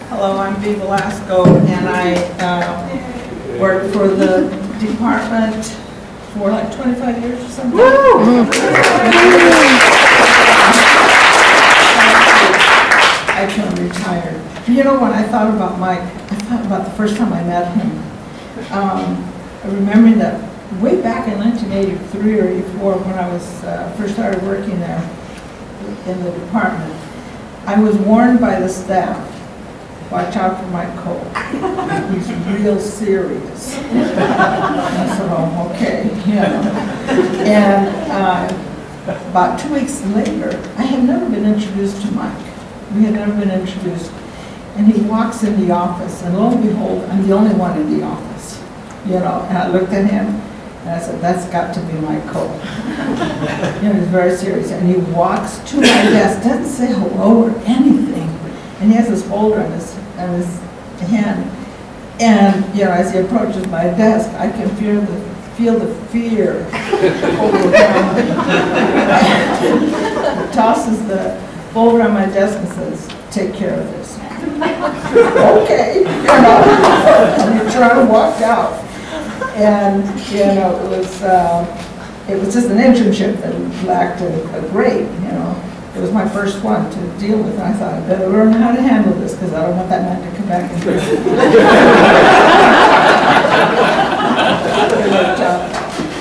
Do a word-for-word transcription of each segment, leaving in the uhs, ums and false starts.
Hello, I'm Bea Velasco, and I uh, worked for the department for like twenty-five years or something. Woo! I turned retired. You know, when I thought about Mike, I thought about the first time I met him. Um, I remember that way back in nineteen eighty-three or eighty-four, when I was uh, first started working there in the department, I was warned by the staff, watch out for Mike Cole. He's real serious. I said, oh, okay. You know. And uh, about two weeks later, I had never been introduced to Mike. We had never been introduced. And he walks in the office, and lo and behold, I'm the only one in the office. You know, and I looked at him, and I said, that's got to be Mike Cole. You know, he's very serious. And he walks to my desk, doesn't say hello or anything. And he has this folder on his, on his hand. And, you know, as he approaches my desk, I can feel the, feel the fear overwhelm me. He tosses the folder on my desk and says, take care of this. Okay, you know, and he turned and walked out. And, you know, it was, uh, it was just an internship that lacked a, a grade, you know. It was my first one to deal with, and I thought, I better learn how to handle this, because I don't want that man to come back and do it. It worked out.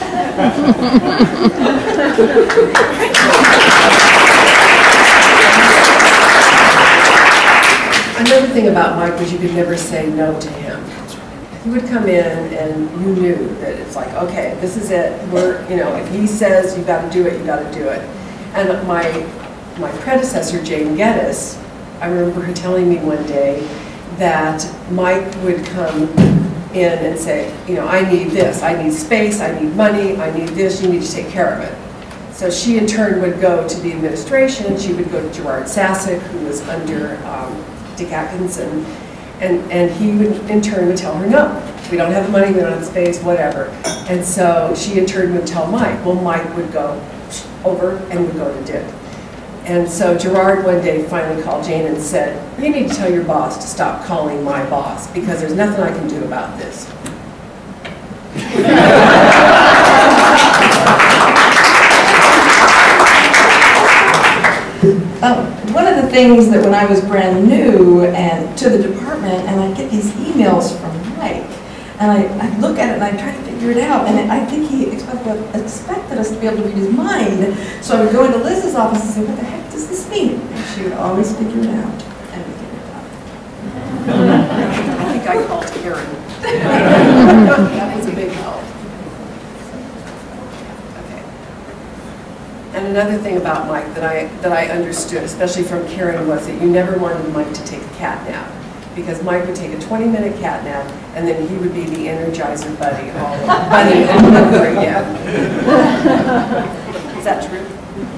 Another thing about Mike was you could never say no to him. He would come in and you knew that it's like, okay, this is it. We're, you know, if he says you got to do it, you got to do it. And my my predecessor, Jane Geddes, I remember her telling me one day that Mike would come in and say, you know, I need this, I need space, I need money, I need this, you need to take care of it. So she in turn would go to the administration, she would go to Gerard Sasek, who was under um, Dick Atkinson, and, and he would in turn would tell her, no, we don't have the money, we don't have the space, whatever. And so she in turn would tell Mike, well, Mike would go over and would go to Dick. And so Gerard one day finally called Jane and said, you need to tell your boss to stop calling my boss, because there's nothing I can do about this. Um, one of the things that when I was brand new and to the department, and I get these emails from Mike, and I, I look at it and I try to figure it out, and I think he expected, expected us to be able to read his mind. So I would go into Liz's office and say, what the heck does this mean? And she would always figure it out, and we figured it out. I think I called Karen. That was a big help. Okay. And another thing about Mike that I, that I understood, especially from Karen, was that you never wanted Mike to take a cat nap. Because Mike would take a twenty minute cat nap, and then he would be the Energizer Buddy all bunny all over again. Is that true?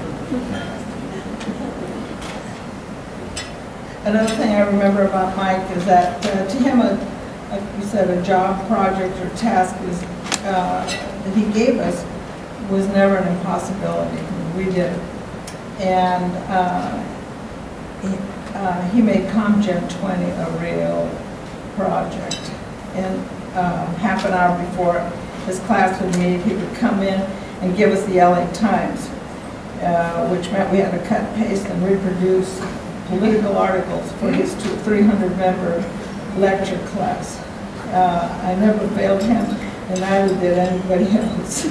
Another thing I remember about Mike is that uh, to him, a, like you said, a job, project, or task was, uh, that he gave us was never an impossibility. We did it. And uh, he, Uh, he made ComGen twenty a real project. And uh, half an hour before his class would meet, he would come in and give us the L A Times, uh, which meant we had to cut, paste, and reproduce political articles for his three hundred member lecture class. Uh, I never failed him, and neither did anybody else.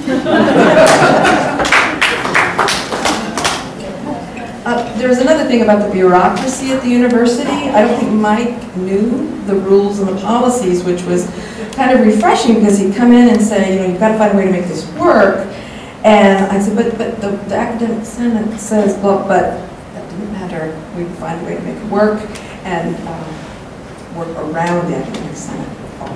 Uh, there's another thing about the bureaucracy at the university. I don't think Mike knew the rules and the policies, which was kind of refreshing, because he'd come in and say, you know, you've got to find a way to make this work. And I said, but, but the, the academic senate says, well, but that didn't matter. We would find a way to make it work and um, work around the academic senate.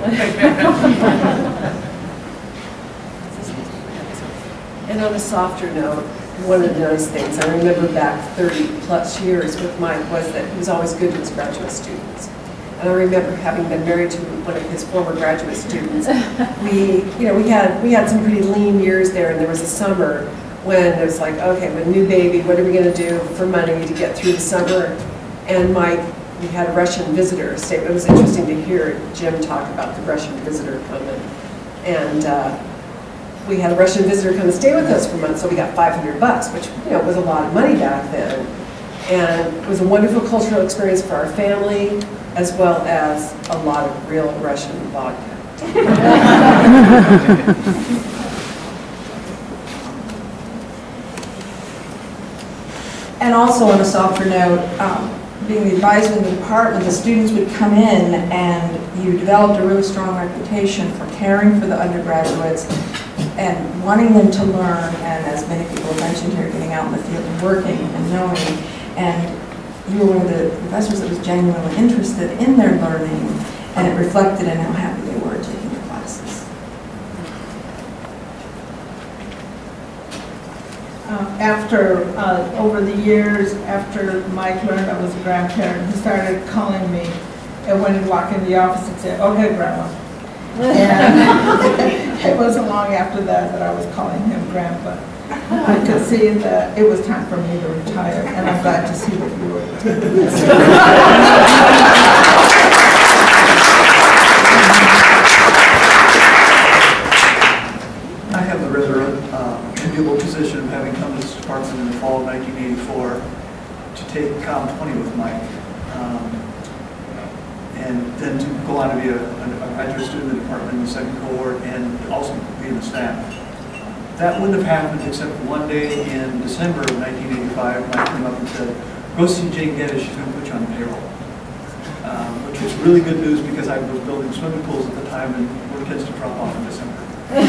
And on a softer note, one of the nice things I remember back thirty plus years with Mike was that he was always good to his graduate students. And I remember having been married to one of his former graduate students. We, you know, we had we had some pretty lean years there, and there was a summer when it was like, okay, with a new baby, what are we going to do for money to get through the summer? And Mike we had a Russian visitor stay. It was interesting to hear Jim talk about the Russian visitor coming. And uh, we had a Russian visitor come and stay with us for a month, so we got five hundred bucks, which, you know, was a lot of money back then. And it was a wonderful cultural experience for our family, as well as a lot of real Russian vodka. And also on a softer note, um, being the advisor in the department, the students would come in and you developed a really strong reputation for caring for the undergraduates and wanting them to learn, and as many people have mentioned here, getting out in the field and working and knowing. And you were one of the professors that was genuinely interested in their learning, and it reflected in how happy they were taking your classes. Uh, after, uh, over the years, after Mike learned I was a grandparent, he started calling me, and when he'd walk in the office and say, "Okay, Grandma." And it wasn't long after that that I was calling him Grandpa. I could see that it was time for me to retire, and I'm glad to see that you were taking this. I have the rather uh, enviable position of having come to this department in the fall of nineteen eighty-four to take Com twenty with Mike, um, and then to go on to be a, a graduate student in the department in the second cohort, and also be in the staff. That wouldn't have happened except one day in December of nineteen eighty-five, Mike came up and said, "Go see Jane Geddes, she's going to put you on the payroll." Um, which was really good news because I was building swimming pools at the time and were kids to drop off in December.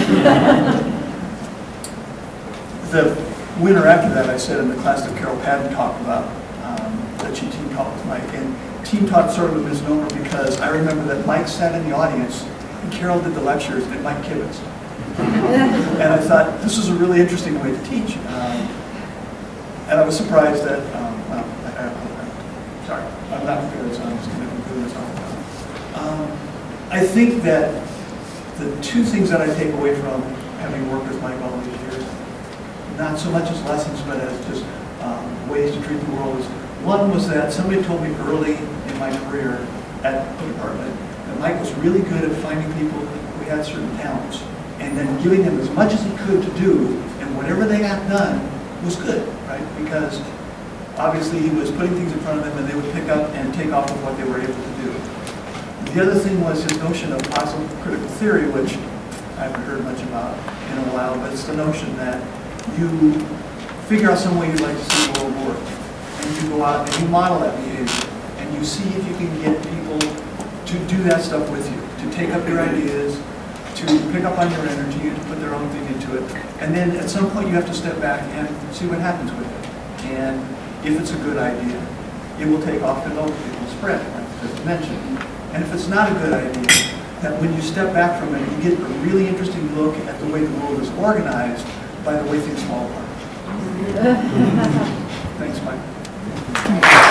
The winter after that, I sat in the class that Carol Padden talked about, um, that she team taught with Mike. And team taught sort of a misnomer because I remember that Mike sat in the audience and Carol did the lectures and Mike kibitzed. And I thought, this is a really interesting way to teach. Um, and I was surprised that, um, well, I, I, I, sorry, I'm not prepared, so I'm just going to conclude this off. Um, I think that the two things that I take away from having worked with Mike all these years, not so much as lessons, but as just um, ways to treat the world, is one was that somebody told me early in my career at the department that Mike was really good at finding people who had certain talents and then giving them as much as he could to do, and whatever they got done was good, right? Because obviously he was putting things in front of them and they would pick up and take off with what they were able to do. The other thing was his notion of positive critical theory, which I haven't heard much about in a while, but it's the notion that you figure out some way you'd like to see the world work, and you go out and you model that behavior, and you see if you can get people to do that stuff with you, to take up your ideas, to pick up on your energy, and to put their own thing into it. And then at some point you have to step back and see what happens with it. And if it's a good idea, it will take off and other people will spread, like Chris mentioned. And if it's not a good idea, that when you step back from it, you get a really interesting look at the way the world is organized by the way things fall apart. Thanks, Mike.